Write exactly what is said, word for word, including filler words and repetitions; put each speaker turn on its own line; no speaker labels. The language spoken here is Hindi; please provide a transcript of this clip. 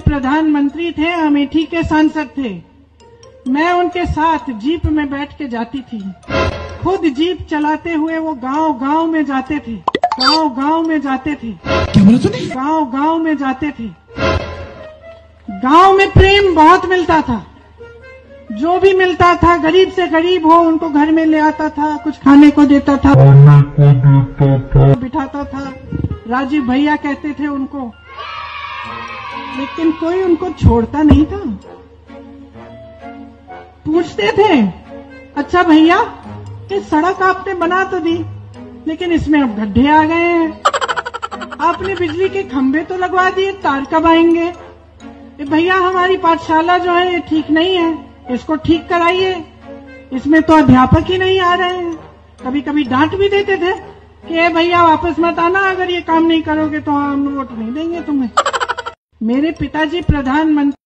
प्रधानमंत्री थे, अमेठी के सांसद थे। मैं उनके साथ जीप में बैठ के जाती थी। खुद जीप चलाते हुए वो गांव गांव में जाते थे, गांव गांव में जाते थे, गांव गांव में जाते थे। गांव में प्रेम बहुत मिलता था। जो भी मिलता था, गरीब से गरीब हो, उनको घर में ले आता था, कुछ खाने को देता था, बिठाता था। राजीव भैया कहते थे उनको, लेकिन कोई उनको छोड़ता नहीं था। पूछते थे, अच्छा भैया, ये सड़क आपने बना तो दी, लेकिन इसमें अब गड्ढे आ गए हैं। आपने बिजली के खंभे तो लगवा दिए, तार कब आएंगे? भैया, हमारी पाठशाला जो है ये ठीक नहीं है, इसको ठीक कराइए, इसमें तो अध्यापक ही नहीं आ रहे हैं। कभी कभी डांट भी देते थे कि भैया वापस मत आना, अगर ये काम नहीं करोगे तो हम वोट नहीं देंगे तुम्हें। मेरे पिताजी प्रधानमंत्री